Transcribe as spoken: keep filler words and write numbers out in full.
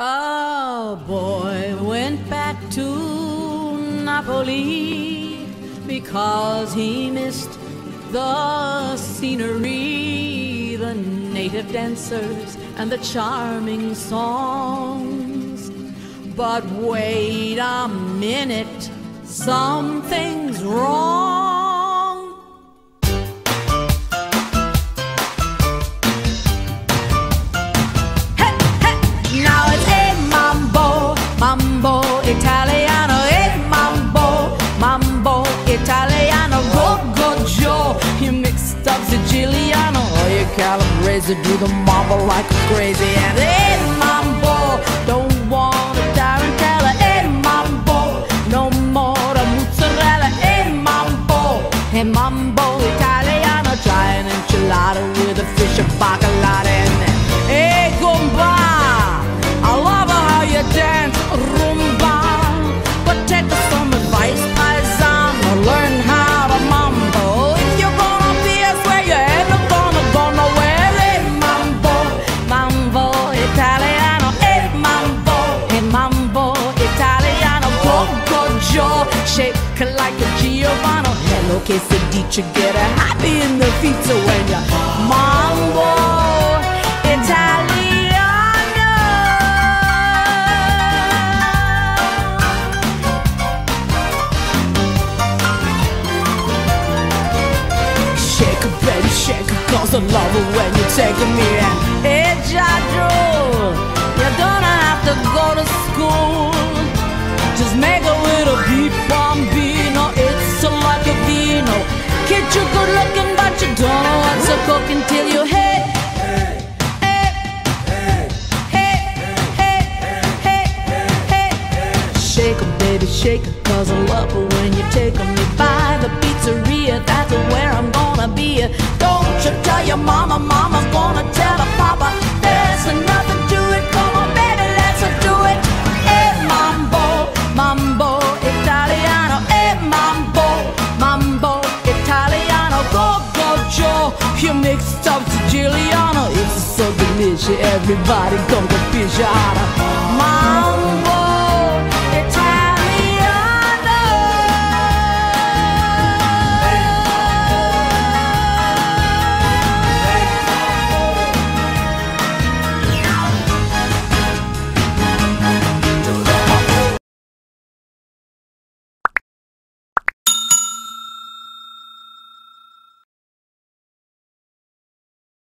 A boy went back to Napoli because he missed the scenery, the native dancers, and the charming songs. But wait a minute, something's wrong. Hey, hey, now it's a Mambo, Mambo Italiano, a Mambo, Mambo Italiano, go, go, Joe, you mixed up Siciliano, or you calabrese, do the mambo like crazy, and a Mambo, don't want a tarantella, a Mambo, no more a mozzarella, a Mambo, a Mambo Italiano, try an enchilada with a fish, a bacalao, and hey, gumba, I love how you dance, rumba, but take some advice, paisan, learn how to mambo. If you're gonna be, I swear you ain't not gonna go nowhere. Hey, Mambo, Mambo Italiano, hey, Mambo, hey, Mambo Italiano, go, go, Joe, shake like a Giovanni. Hello, quesadilla, get a happy in the feet, so when you Mambo Italiano. Shake it, baby, shake it, cause I love it when you're taking me in. Hey, Giorgio, you don't have to go to school. Just make a little beat bambino, it's like a vino. Kid, you're good looking, but you don't know what's a cooking till you hit. Hey, hey, hey, hey, hey. Shake it, baby, shake it, cause I love it when you're taking me by the pizzeria. That's where I'm gonna be. Don't you tell your mama, mama's gonna tell her papa. There's nothing to it, come on, baby, let's do it. Hey, Mambo, Mambo Italiano, hey, Mambo, Mambo Italiano, go, go, Joe, you mixed up Siciliano. It's so delicious, everybody come to fish out of